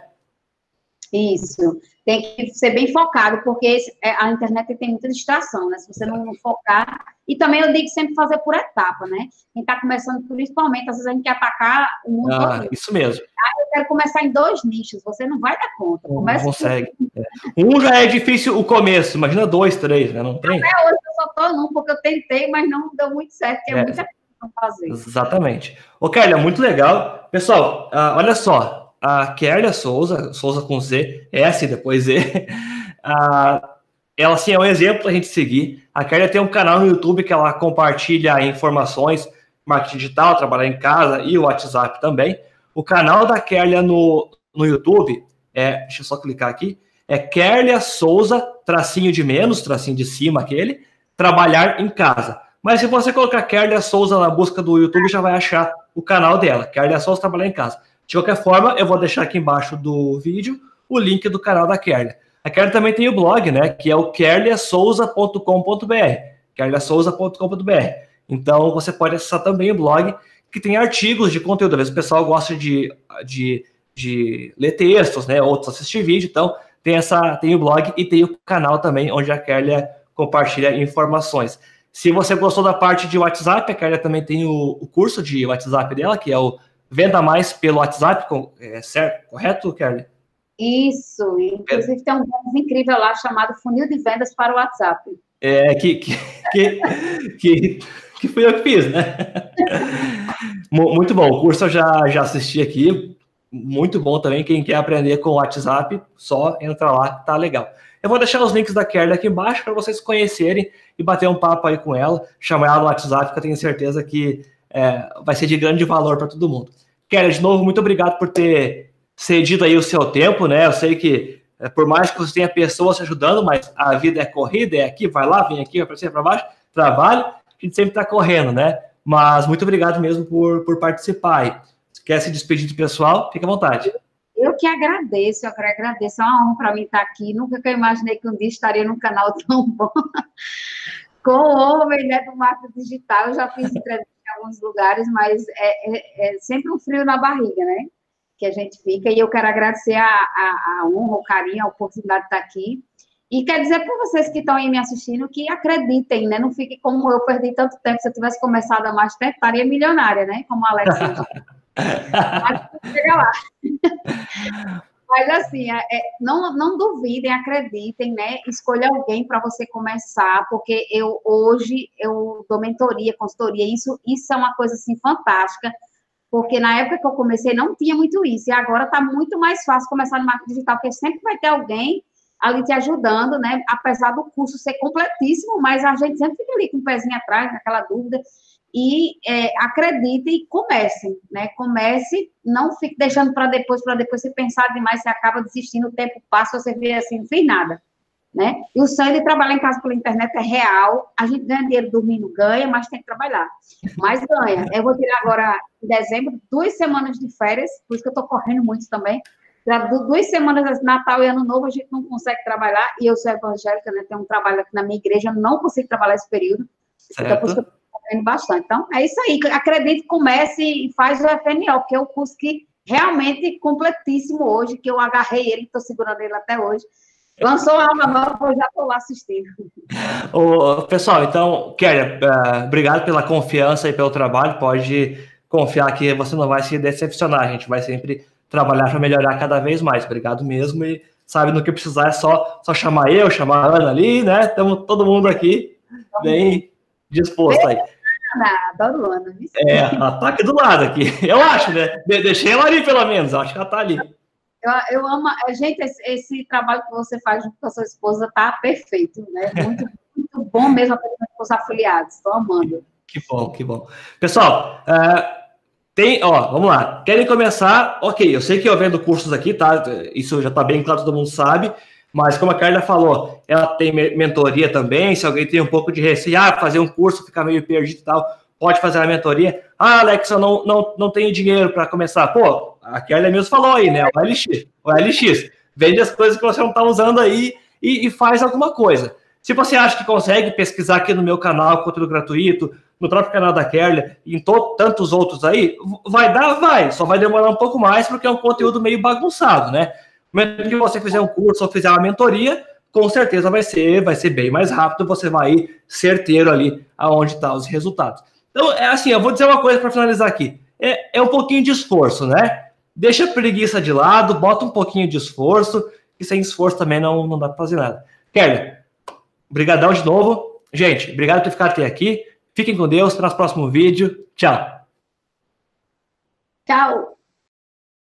Isso. Tem que ser bem focado, porque esse, a internet tem muita distração, né? Se você não focar... E também eu digo sempre fazer por etapa, né? Quem está começando, principalmente, às vezes a gente quer atacar o mundo ah, todo. Isso mesmo. Ah, eu quero começar em dois nichos, você não vai dar conta. Não, não consegue. É. Um já é difícil o começo, imagina dois, três, né? Não tem? Até hoje eu só tô num, porque eu tentei, mas não deu muito certo, porque é, é muita coisa para fazer. Exatamente. Ô, Kerlia, muito legal. Pessoal, uh, olha só, a Kerlia Souza, Souza com Z, S depois Z, uh, ela, assim, é um exemplo para a gente seguir. A Kerlia tem um canal no YouTube que ela compartilha informações, marketing digital, trabalhar em casa e o WhatsApp também. O canal da Kerlia no, no YouTube, é, deixa eu só clicar aqui, é Kerlia Souza, tracinho de menos, tracinho de cima aquele, trabalhar em casa. Mas se você colocar Kerlia Souza na busca do YouTube, já vai achar o canal dela, Kerlia Souza, trabalhar em casa. De qualquer forma, eu vou deixar aqui embaixo do vídeo o link do canal da Kerlia. A Kerlia também tem o blog, né, que é o kerlia souza ponto com ponto br, kerlia souza ponto com ponto br. Então, você pode acessar também o blog, que tem artigos de conteúdo. Às vezes o pessoal gosta de, de, de ler textos, né, outros assistir vídeo, então tem, essa, tem o blog e tem o canal também, onde a Kélia compartilha informações. Se você gostou da parte de WhatsApp, a Kélia também tem o, o curso de WhatsApp dela, que é o Venda Mais pelo WhatsApp, com, é, certo? Correto, Kélia? Isso, inclusive tem um bônus incrível lá chamado Funil de Vendas para o WhatsApp. É, que, que, que, que, que fui eu que fiz, né? Muito bom, o curso eu já, já assisti aqui, muito bom também. Quem quer aprender com o WhatsApp, só entra lá, tá legal. Eu vou deixar os links da Kélia aqui embaixo para vocês conhecerem e bater um papo aí com ela, chamar ela no WhatsApp, que eu tenho certeza que é, vai ser de grande valor para todo mundo. Kélia, de novo, muito obrigado por ter cedido aí o seu tempo, né? Eu sei que, é, por mais que você tenha pessoas te ajudando, mas a vida é corrida, é aqui, vai lá, vem aqui, vai para cima, para baixo, trabalho, a gente sempre está correndo, né? Mas muito obrigado mesmo por, por participar aí. Se quer se despedir do pessoal, fique à vontade. Eu que agradeço, eu que agradeço. É uma honra para mim estar aqui. Nunca que eu imaginei que um dia estaria num canal tão bom. Com o homem, né, do marketing digital. Eu já fiz entrevista em alguns lugares, mas é, é, é sempre um frio na barriga, né? Que a gente fica. E eu quero agradecer a, a, a honra, o carinho, a oportunidade de estar aqui. E quero dizer para vocês que estão aí me assistindo que acreditem, né? Não fique como eu, perdi tanto tempo. Se eu tivesse começado há mais tempo, estaria milionária, né? Como a Alex disse. Mas chega lá. Mas assim, é, não, não duvidem, acreditem, né? Escolha alguém para você começar, porque eu hoje eu dou mentoria, consultoria, isso, isso é uma coisa assim fantástica, porque na época que eu comecei não tinha muito isso, e agora está muito mais fácil começar no marketing digital, porque sempre vai ter alguém ali te ajudando, né? Apesar do curso ser completíssimo, mas a gente sempre fica ali com o pezinho atrás, naquela dúvida. E é, acredite e comece, né? Comece, não fique deixando para depois, para depois você pensar demais, você acaba desistindo, o tempo passa, você vê assim, não fez nada, né? E o sonho de trabalhar em casa pela internet é real, a gente ganha dinheiro dormindo, ganha, mas tem que trabalhar, mas ganha. Eu vou tirar agora, em dezembro, duas semanas de férias, por isso que eu estou correndo muito também, duas semanas de Natal e Ano Novo, a gente não consegue trabalhar, e eu sou evangélica, né? Tenho um trabalho aqui na minha igreja, não consigo trabalhar esse período, então por isso que eu bastante. Então, é isso aí. Acredite, comece e faz o F N O, que é o curso que realmente completíssimo hoje, que eu agarrei ele, estou segurando ele até hoje. Lançou a aula nova, eu já estou lá assistindo. Ô, pessoal, então, Kélia, uh, obrigado pela confiança e pelo trabalho. Pode confiar que você não vai se decepcionar. A gente vai sempre trabalhar para melhorar cada vez mais. Obrigado mesmo. E sabe, no que precisar é só, só chamar eu, chamar a Ana ali, né? Estamos todo mundo aqui bem disposto aí. Adoro Ana. É, ela tá aqui do lado aqui. Eu acho, né? Deixei ela ali, pelo menos. Eu acho que ela tá ali. Eu, eu amo... Gente, esse, esse trabalho que você faz junto com a sua esposa tá perfeito, né? Muito, muito bom mesmo com os afiliados. Estou amando. Que bom, que bom. Pessoal, uh, tem... Ó, vamos lá. Querem começar? Ok, eu sei que eu vendo cursos aqui, tá? Isso já tá bem claro, todo mundo sabe. Mas como a Carla falou, ela tem mentoria também, se alguém tem um pouco de receio, ah, fazer um curso, ficar meio perdido e tal, pode fazer a mentoria. Ah, Alex, eu não, não, não tenho dinheiro para começar. Pô, a Carla mesmo falou aí, né? O L X. O L X. Vende as coisas que você não está usando aí e, e faz alguma coisa. Se você acha que consegue pesquisar aqui no meu canal, conteúdo gratuito, no próprio canal da Kélia e em to- tantos outros aí, vai dar, vai. Só vai demorar um pouco mais porque é um conteúdo meio bagunçado, né? No momento que você fizer um curso ou fizer uma mentoria, com certeza vai ser, vai ser bem mais rápido, você vai ir certeiro ali aonde estão os resultados. Então, é assim, eu vou dizer uma coisa para finalizar aqui. É, é um pouquinho de esforço, né? Deixa a preguiça de lado, bota um pouquinho de esforço, e sem esforço também não, não dá para fazer nada. Kélia, brigadão de novo. Gente, obrigado por ficar até aqui. Fiquem com Deus, até o próximo vídeo. Tchau. Tchau.